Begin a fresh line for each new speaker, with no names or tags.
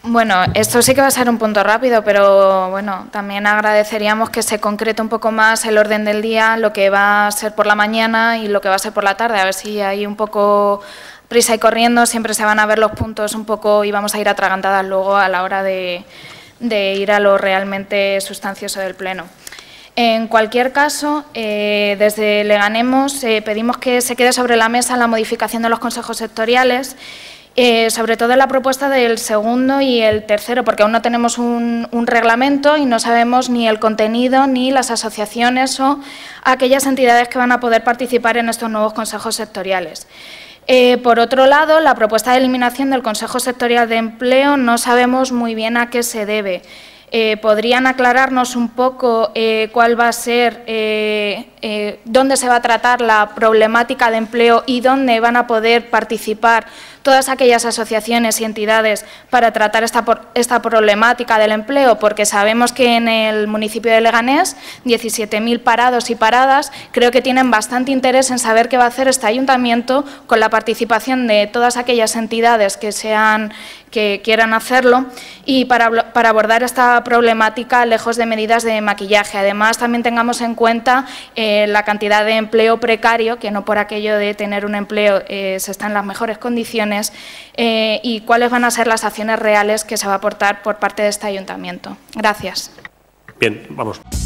Bueno, esto sí que va a ser un punto rápido, pero bueno, también agradeceríamos que se concrete un poco más el orden del día, lo que va a ser por la mañana y lo que va a ser por la tarde, a ver si hay un poco prisa y corriendo, siempre se van a ver los puntos un poco y vamos a ir atragantadas luego a la hora de ir a lo realmente sustancioso del Pleno. En cualquier caso, desde Leganemos pedimos que se quede sobre la mesa la modificación de los consejos sectoriales, sobre todo en la propuesta del segundo y el tercero, porque aún no tenemos un reglamento y no sabemos ni el contenido ni las asociaciones o aquellas entidades que van a poder participar en estos nuevos consejos sectoriales. Por otro lado, la propuesta de eliminación del Consejo Sectorial de Empleo no sabemos muy bien a qué se debe. ¿Podrían aclararnos un poco cuál va a ser, dónde se va a tratar la problemática de empleo y dónde van a poder participar todas aquellas asociaciones y entidades para tratar esta problemática del empleo? Porque sabemos que en el municipio de Leganés, 17.000 parados y paradas, creo que tienen bastante interés en saber qué va a hacer este ayuntamiento con la participación de todas aquellas entidades que quieran hacerlo y para abordar esta problemática lejos de medidas de maquillaje. Además, también tengamos en cuenta la cantidad de empleo precario, que no por aquello de tener un empleo se está en las mejores condiciones, y cuáles van a ser las acciones reales que se va a aportar por parte de este ayuntamiento. Gracias.
Bien, vamos.